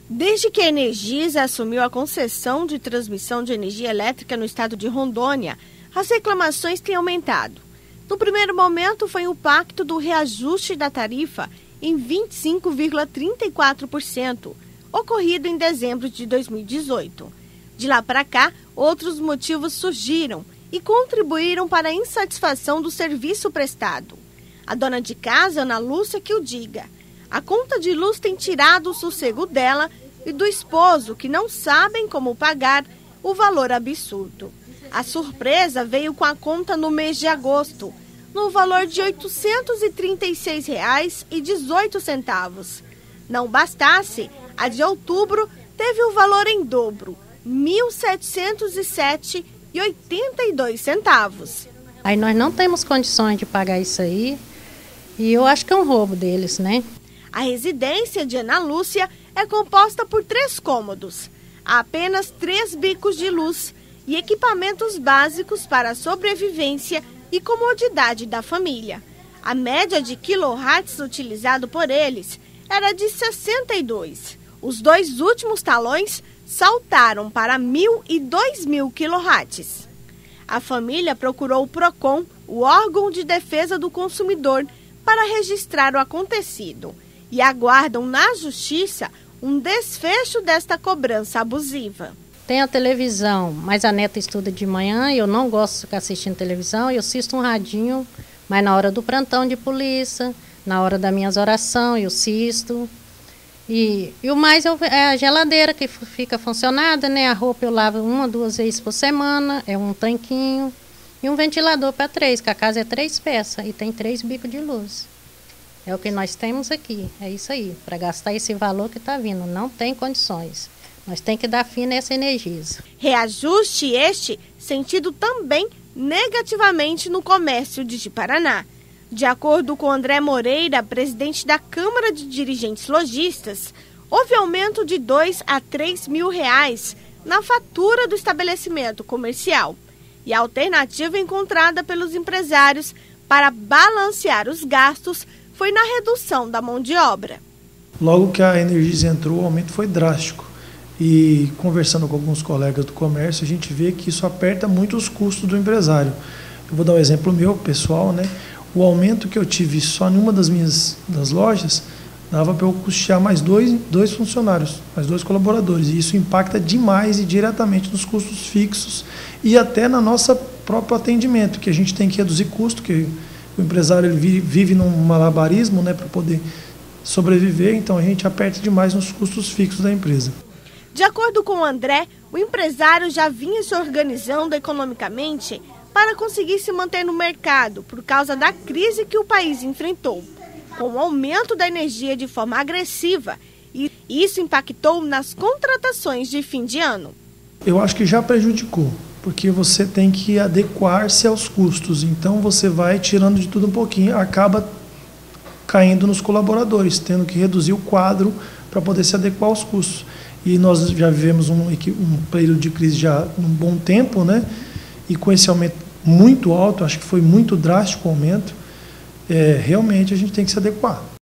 Desde que a Energisa assumiu a concessão de transmissão de energia elétrica no estado de Rondônia, as reclamações têm aumentado. No primeiro momento, foi o pacto do reajuste da tarifa em 25,34%, ocorrido em dezembro de 2018. De lá para cá, outros motivos surgiram e contribuíram para a insatisfação do serviço prestado. A dona de casa, Ana Lúcia, que o diga. A conta de luz tem tirado o sossego dela e do esposo, que não sabem como pagar o valor absurdo. A surpresa veio com a conta no mês de agosto, no valor de R$ 836,18. Não bastasse, a de outubro teve o valor em dobro, R$ 1.707,82. Aí nós não temos condições de pagar isso aí e eu acho que é um roubo deles, né? A residência de Ana Lúcia é composta por 3 cômodos, há apenas 3 bicos de luz e equipamentos básicos para a sobrevivência e comodidade da família. A média de quilowatts utilizado por eles era de 62. Os 2 últimos talões saltaram para 1.000 e 2.000 quilowatts. A família procurou o PROCON, o órgão de defesa do consumidor, para registrar o acontecido e aguardam na justiça um desfecho desta cobrança abusiva. Tem a televisão, mas a neta estuda de manhã e eu não gosto de ficar assistindo televisão. Eu assisto um radinho, mas na hora do plantão de polícia, na hora das minhas orações, eu assisto. E o mais é a geladeira que fica funcionada, né? A roupa eu lavo 1 ou 2 vezes por semana, é um tanquinho. E um ventilador para 3, que a casa é 3 peças e tem 3 bicos de luz. É o que nós temos aqui, é isso aí. Para gastar esse valor que está vindo, não tem condições. Nós temos que dar fim nessa Energisa. Reajuste este sentido também negativamente no comércio de Ji-Paraná. De acordo com André Moreira, presidente da Câmara de Dirigentes Lojistas, houve aumento de R$ 2 a R$ 3 mil na fatura do estabelecimento comercial. E a alternativa encontrada pelos empresários para balancear os gastos foi na redução da mão de obra. Logo que a Energisa entrou, o aumento foi drástico. E conversando com alguns colegas do comércio, a gente vê que isso aperta muito os custos do empresário. Eu vou dar um exemplo meu, pessoal, né? O aumento que eu tive só em uma das lojas dava para eu custear mais dois funcionários, mais 2 colaboradores. E isso impacta demais e diretamente nos custos fixos e até na nossa próprio atendimento, que a gente tem que reduzir custo, que o empresário ele vive num malabarismo, né, para poder sobreviver, então a gente aperta demais nos custos fixos da empresa. De acordo com o André, o empresário já vinha se organizando economicamente para conseguir se manter no mercado por causa da crise que o país enfrentou, com o aumento da energia de forma agressiva, e isso impactou nas contratações de fim de ano. Eu acho que já prejudicou, porque você tem que adequar-se aos custos, então você vai tirando de tudo um pouquinho, acaba caindo nos colaboradores, tendo que reduzir o quadro para poder se adequar aos custos. E nós já vivemos um período de crise já há um bom tempo, né? E com esse aumento muito alto, acho que foi muito drástico o aumento, realmente a gente tem que se adequar.